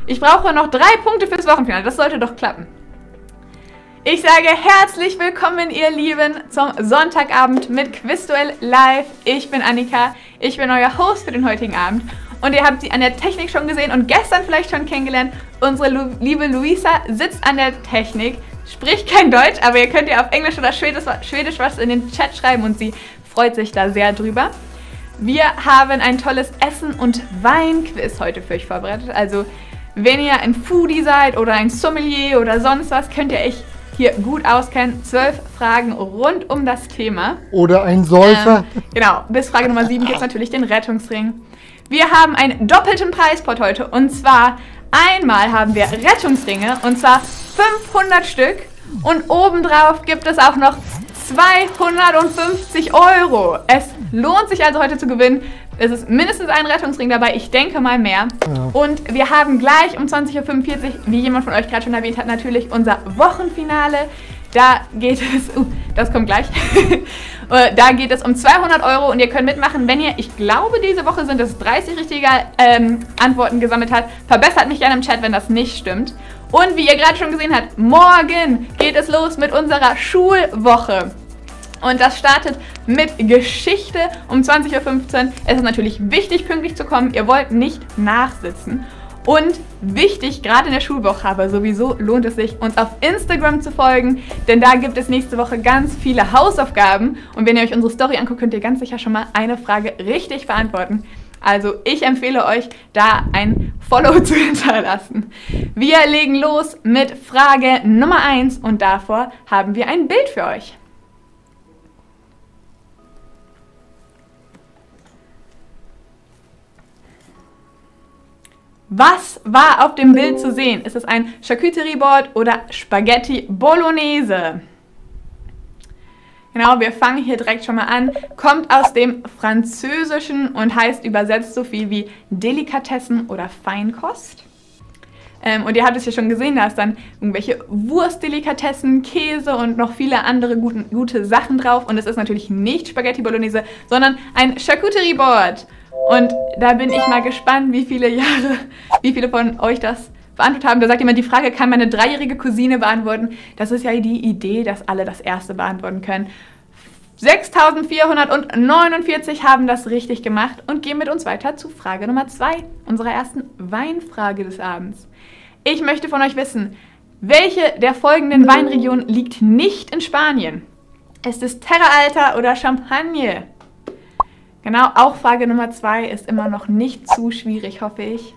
Ich brauche noch 3 Punkte fürs Wochenfinale. Das sollte doch klappen. Ich sage herzlich willkommen, ihr Lieben, zum Sonntagabend mit Quizduell live. Ich bin Annika, ich bin euer Host für den heutigen Abend. Und ihr habt sie an der Technik schon gesehen und gestern vielleicht schon kennengelernt. Unsere liebe Luisa sitzt an der Technik, spricht kein Deutsch, aber ihr könnt ihr auf Englisch oder Schwedisch was in den Chat schreiben und sie freut sich da sehr drüber. Wir haben ein tolles Essen- und Wein-Quiz heute für euch vorbereitet. Also, wenn ihr ein Foodie seid oder ein Sommelier oder sonst was, könnt ihr euch hier gut auskennen. 12 Fragen rund um das Thema. Oder ein Säufer. Genau, bis Frage Nummer 7 gibt es natürlich den Rettungsring. Wir haben einen doppelten Preispot heute und zwar einmal haben wir Rettungsringe und zwar 500 Stück und obendrauf gibt es auch noch 250 €. Es lohnt sich also heute zu gewinnen. Es ist mindestens ein Rettungsring dabei, ich denke mal mehr. Ja. Und wir haben gleich um 20:45 Uhr, wie jemand von euch gerade schon erwähnt hat, natürlich unser Wochenfinale. Da geht es, das kommt gleich, da geht es um 200 € und ihr könnt mitmachen, wenn ihr, ich glaube diese Woche sind es 30 richtige Antworten gesammelt habt. Verbessert mich gerne im Chat, wenn das nicht stimmt. Und wie ihr gerade schon gesehen habt, morgen geht es los mit unserer Schulwoche. Und das startet mit Geschichte um 20:15 Uhr. Es ist natürlich wichtig, pünktlich zu kommen. Ihr wollt nicht nachsitzen. Und wichtig, gerade in der Schulwoche, aber sowieso lohnt es sich, uns auf Instagram zu folgen, denn da gibt es nächste Woche ganz viele Hausaufgaben. Und wenn ihr euch unsere Story anguckt, könnt ihr ganz sicher schon mal eine Frage richtig beantworten. Also ich empfehle euch, da ein Follow zu hinterlassen. Wir legen los mit Frage Nummer 1 und davor haben wir ein Bild für euch. Was war auf dem Bild zu sehen? Ist es ein Charcuterie-Board oder Spaghetti Bolognese? Genau, wir fangen hier direkt schon mal an. Kommt aus dem Französischen und heißt übersetzt so viel wie Delikatessen oder Feinkost. Und ihr habt es ja schon gesehen, da ist dann irgendwelche Wurstdelikatessen, Käse und noch viele andere gute Sachen drauf. Und es ist natürlich nicht Spaghetti Bolognese, sondern ein Charcuterie-Board. Und da bin ich mal gespannt, wie viele von euch das beantwortet haben. Da sagt jemand, die Frage kann meine 3-jährige Cousine beantworten. Das ist ja die Idee, dass alle das erste beantworten können. 6.449 haben das richtig gemacht und gehen mit uns weiter zu Frage Nummer 2, unserer ersten Weinfrage des Abends. Ich möchte von euch wissen, welche der folgenden Weinregionen liegt nicht in Spanien? Ist es Terra Alta oder Champagne? Genau, auch Frage Nummer 2 ist immer noch nicht zu schwierig, hoffe ich.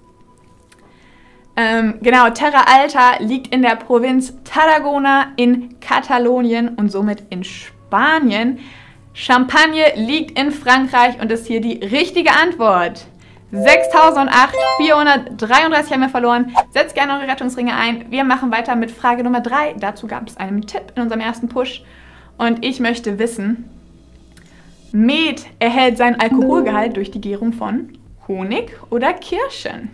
Genau, Terra Alta liegt in der Provinz Tarragona in Katalonien und somit in Spanien. Champagne liegt in Frankreich und ist hier die richtige Antwort. 6.433 haben wir verloren. Setzt gerne eure Rettungsringe ein. Wir machen weiter mit Frage Nummer 3. Dazu gab es einen Tipp in unserem ersten Push. Und ich möchte wissen, Met erhält seinen Alkoholgehalt durch die Gärung von Honig oder Kirschen?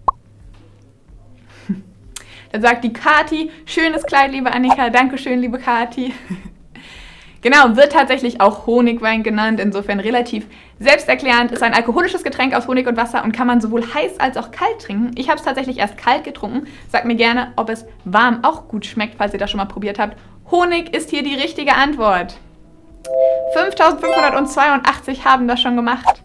Da sagt die Kati, schönes Kleid, liebe Annika, dankeschön, liebe Kati. Genau, wird tatsächlich auch Honigwein genannt, insofern relativ selbsterklärend, ist ein alkoholisches Getränk aus Honig und Wasser und kann man sowohl heiß als auch kalt trinken. Ich habe es tatsächlich erst kalt getrunken. Sagt mir gerne, ob es warm auch gut schmeckt, falls ihr das schon mal probiert habt. Honig ist hier die richtige Antwort. 5.582 haben das schon gemacht.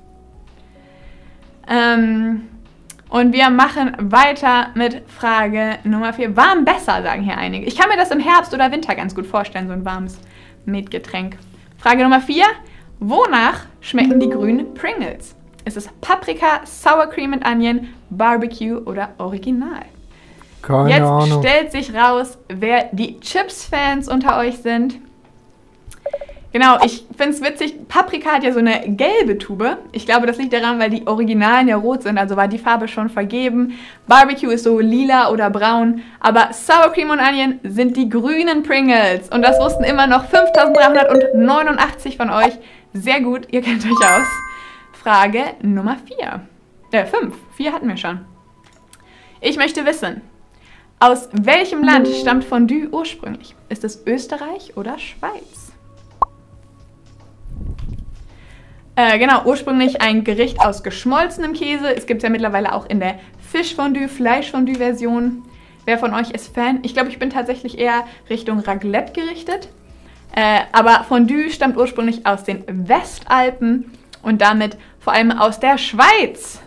Und wir machen weiter mit Frage Nummer 4. Warm besser, sagen hier einige. Ich kann mir das im Herbst oder Winter ganz gut vorstellen, so ein warmes Metgetränk. Frage Nummer 4. Wonach schmecken die grünen Pringles? Ist es Paprika, Sour Cream and Onion, Barbecue oder Original? Keine Ahnung. Jetzt stellt sich raus, wer die Chips-Fans unter euch sind. Genau, ich finde es witzig, Paprika hat ja so eine gelbe Tube. Ich glaube, das liegt daran, weil die Originalen ja rot sind, also war die Farbe schon vergeben. Barbecue ist so lila oder braun, aber Sour Cream und Onion sind die grünen Pringles. Und das wussten immer noch 5.389 von euch. Sehr gut, ihr kennt euch aus. Frage Nummer 5. 4 hatten wir schon. Ich möchte wissen, aus welchem Land stammt Fondue ursprünglich? Ist es Österreich oder Schweiz? Genau, ursprünglich ein Gericht aus geschmolzenem Käse. Es gibt es ja mittlerweile auch in der Fischfondue, Fleischfondue-Version. Wer von euch ist Fan? Ich glaube, ich bin tatsächlich eher Richtung Raclette gerichtet. Aber Fondue stammt ursprünglich aus den Westalpen und damit vor allem aus der Schweiz.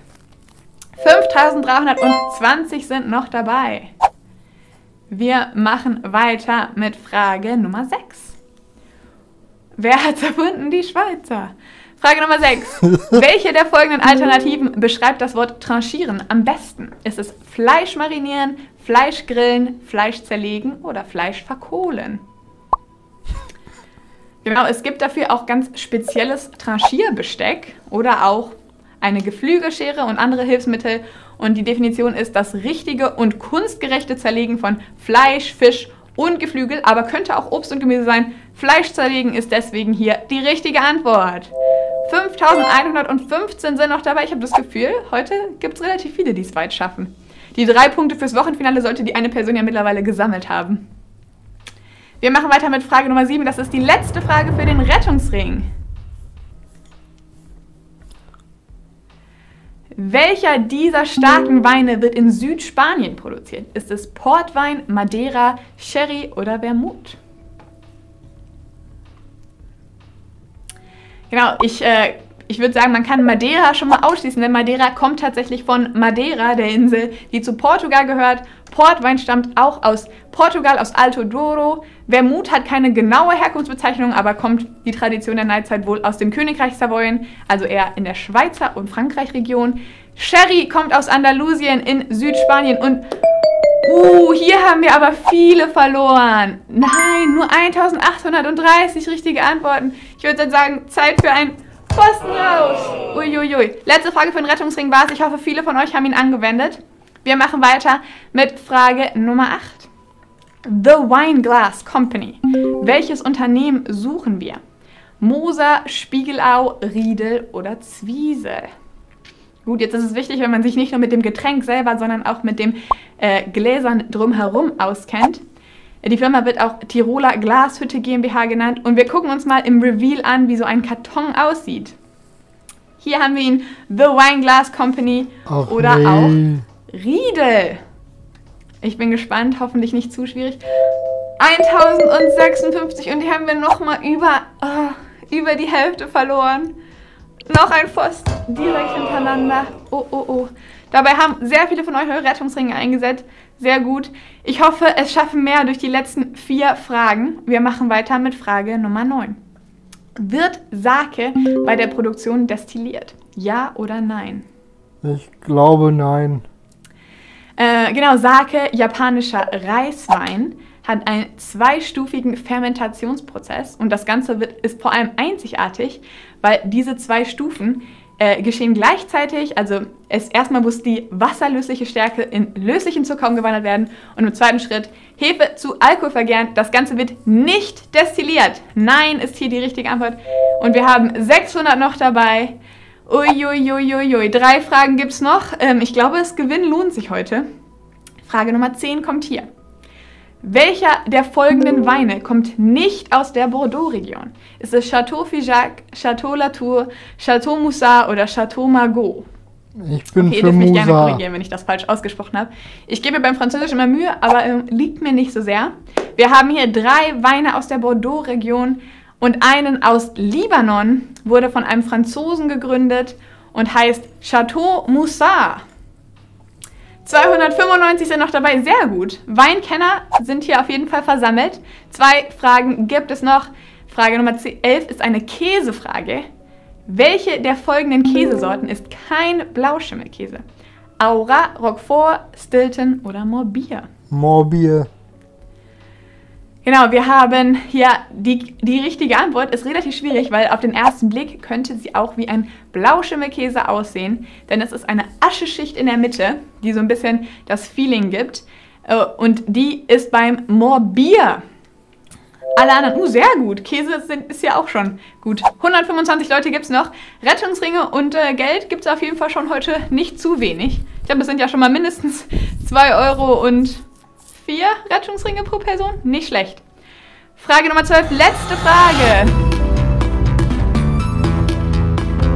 5320 sind noch dabei. Wir machen weiter mit Frage Nummer 6. Wer hat erfunden? Die Schweizer. Frage Nummer 6. Welche der folgenden Alternativen beschreibt das Wort tranchieren am besten? Ist es Fleisch marinieren, Fleisch grillen, Fleisch zerlegen oder Fleisch verkohlen? Genau, es gibt dafür auch ganz spezielles Tranchierbesteck oder auch eine Geflügelschere und andere Hilfsmittel. Und die Definition ist das richtige und kunstgerechte Zerlegen von Fleisch, Fisch und Geflügel, aber könnte auch Obst und Gemüse sein. Fleisch zerlegen ist deswegen hier die richtige Antwort. 5115 sind noch dabei. Ich habe das Gefühl, heute gibt es relativ viele, die es weit schaffen. Die 3 Punkte fürs Wochenfinale sollte die eine Person ja mittlerweile gesammelt haben. Wir machen weiter mit Frage Nummer 7. Das ist die letzte Frage für den Rettungsring. Welcher dieser starken Weine wird in Südspanien produziert? Ist es Portwein, Madeira, Sherry oder Vermouth? Genau, ich würde sagen, man kann Madeira schon mal ausschließen, denn Madeira kommt tatsächlich von Madeira, der Insel, die zu Portugal gehört. Portwein stammt auch aus Portugal, aus Alto Douro. Vermouth hat keine genaue Herkunftsbezeichnung, aber kommt die Tradition der Neuzeit wohl aus dem Königreich Savoyen, also eher in der Schweizer und Frankreich-Region. Sherry kommt aus Andalusien in Südspanien und hier haben wir aber viele verloren. Nein, nur 1830 richtige Antworten. Ich würde dann sagen, Zeit für ein Pfosten raus. Uiuiui. Letzte Frage für den Rettungsring war es. Ich hoffe, viele von euch haben ihn angewendet. Wir machen weiter mit Frage Nummer 8. The Wine Glass Company. Welches Unternehmen suchen wir? Moser, Spiegelau, Riedel oder Zwiesel? Gut, jetzt ist es wichtig, wenn man sich nicht nur mit dem Getränk selber, sondern auch mit dem Gläsern drumherum auskennt. Die Firma wird auch Tiroler Glashütte GmbH genannt und wir gucken uns mal im Reveal an, wie so ein Karton aussieht. Hier haben wir ihn, The Wine Glass Company oder auch Riedel. Ich bin gespannt, hoffentlich nicht zu schwierig. 1056 und die haben wir nochmal über die Hälfte verloren. Noch ein Pfosten direkt hintereinander. Oh. Dabei haben sehr viele von euch eure Rettungsringe eingesetzt. Sehr gut. Ich hoffe, es schaffen mehr durch die letzten 4 Fragen. Wir machen weiter mit Frage Nummer 9. Wird Sake bei der Produktion destilliert? Ja oder nein? Ich glaube nein. Genau, Sake, japanischer Reiswein, hat einen 2-stufigen Fermentationsprozess und das Ganze ist vor allem einzigartig, weil diese 2 Stufen geschehen gleichzeitig. Also erstmal muss die wasserlösliche Stärke in löslichen Zucker umgewandelt werden und im zweiten Schritt Hefe zu Alkohol vergären. Das Ganze wird nicht destilliert. Nein ist hier die richtige Antwort. Und wir haben 600 noch dabei. Uiuiuiui. 3 Fragen gibt es noch. Ich glaube, das Gewinnen lohnt sich heute. Frage Nummer 10 kommt hier. Welcher der folgenden Weine kommt nicht aus der Bordeaux-Region? Ist es Chateau Figeac, Chateau Latour, Chateau Moussard oder Chateau Margaux? Ich bin ihr für dürft mich gerne Moussard. korrigieren, wenn ich das falsch ausgesprochen habe. Ich gebe mir beim Französischen immer Mühe, aber liegt mir nicht so sehr. Wir haben hier 3 Weine aus der Bordeaux-Region und einen aus Libanon, wurde von einem Franzosen gegründet und heißt Chateau Moussard. 295 sind noch dabei, sehr gut. Weinkenner sind hier auf jeden Fall versammelt. 2 Fragen gibt es noch. Frage Nummer 11 ist eine Käsefrage. Welche der folgenden Käsesorten ist kein Blauschimmelkäse? Aura, Roquefort, Stilton oder Morbier? Morbier. Genau, wir haben hier die richtige Antwort. Ist relativ schwierig, weil auf den ersten Blick könnte sie auch wie ein Blauschimmelkäse aussehen. Denn es ist eine Ascheschicht in der Mitte, die so ein bisschen das Feeling gibt. Und die ist beim Morbier. Alle anderen, sehr gut. Käse ist ja auch schon gut. 125 Leute gibt es noch. Rettungsringe und Geld gibt es auf jeden Fall schon heute nicht zu wenig. Ich glaube, das sind ja schon mal mindestens 2 € und 4 Rettungsringe pro Person. Nicht schlecht. Frage Nummer 12, letzte Frage.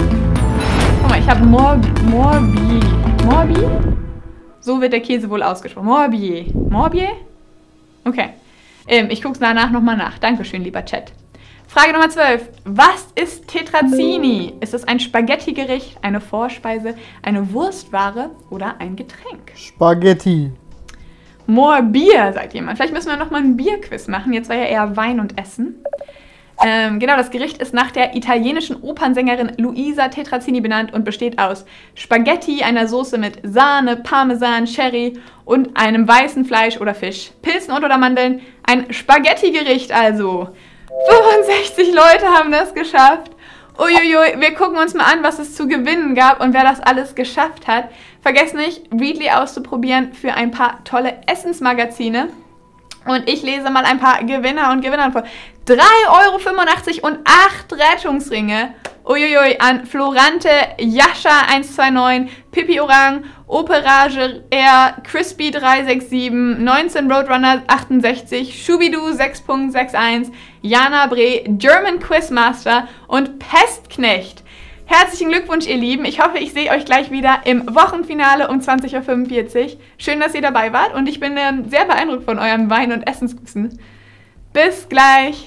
ich habe Morbier. Morbier? So wird der Käse wohl ausgesprochen. Morbier. Morbier? Okay. Ich gucke es danach nochmal nach. Dankeschön, lieber Chat. Frage Nummer 12. Was ist Tetrazzini? Ist es ein Spaghetti-Gericht, eine Vorspeise, eine Wurstware oder ein Getränk? Spaghetti. More Bier, sagt jemand. Vielleicht müssen wir nochmal ein Bierquiz machen. Jetzt war ja eher Wein und Essen. Genau, das Gericht ist nach der italienischen Opernsängerin Luisa Tetrazzini benannt und besteht aus Spaghetti, einer Soße mit Sahne, Parmesan, Sherry und einem weißen Fleisch oder Fisch. Pilzen und oder Mandeln. Ein Spaghetti-Gericht also. 65 Leute haben das geschafft. Uiuiui, wir gucken uns mal an, was es zu gewinnen gab und wer das alles geschafft hat. Vergesst nicht, Readly auszuprobieren für ein paar tolle Essensmagazine. Und ich lese mal ein paar Gewinner und Gewinnern vor. 3,85 € und 8 Rettungsringe. Uiuiui, an Florante, Jascha 129, Pippi Orang, Operage R, Crispy 367, 19 Roadrunner 68, Schubidu 6.61, Jana Bre, German Quizmaster und Pestknecht. Herzlichen Glückwunsch, ihr Lieben. Ich hoffe, ich sehe euch gleich wieder im Wochenfinale um 20:45 Uhr. Schön, dass ihr dabei wart und ich bin sehr beeindruckt von eurem Wein- und Essenswissen. Bis gleich.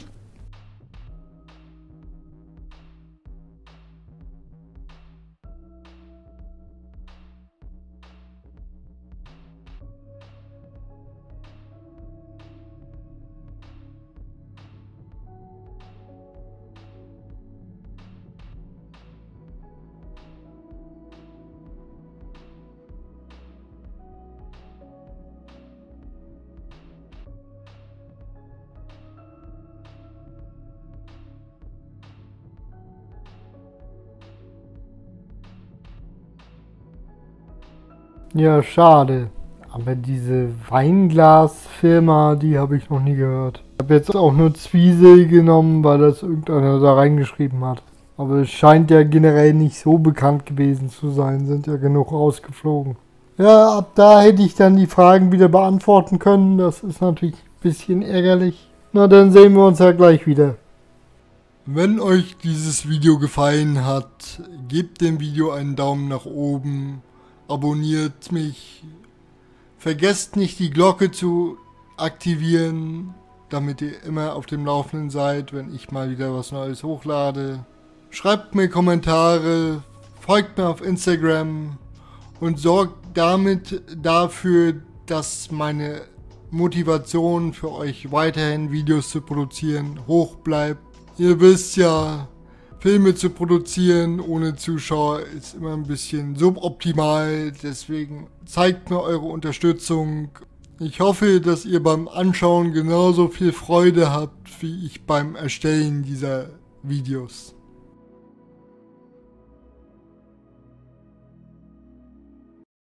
Ja, schade. Aber diese Weinglasfirma, die habe ich noch nie gehört. Ich habe jetzt auch nur Zwiesel genommen, weil das irgendeiner da reingeschrieben hat. Aber es scheint ja generell nicht so bekannt gewesen zu sein. Sind ja genug rausgeflogen. Ja, ab da hätte ich dann die Fragen wieder beantworten können. Das ist natürlich ein bisschen ärgerlich. Na, dann sehen wir uns ja gleich wieder. Wenn euch dieses Video gefallen hat, gebt dem Video einen Daumen nach oben. Abonniert mich. Vergesst nicht, die Glocke zu aktivieren, damit ihr immer auf dem Laufenden seid, wenn ich mal wieder was Neues hochlade. Schreibt mir Kommentare, folgt mir auf Instagram und sorgt damit dafür, dass meine Motivation für euch weiterhin Videos zu produzieren hoch bleibt. Ihr wisst ja, Filme zu produzieren ohne Zuschauer ist immer ein bisschen suboptimal, deswegen zeigt mir eure Unterstützung. Ich hoffe, dass ihr beim Anschauen genauso viel Freude habt wie ich beim Erstellen dieser Videos.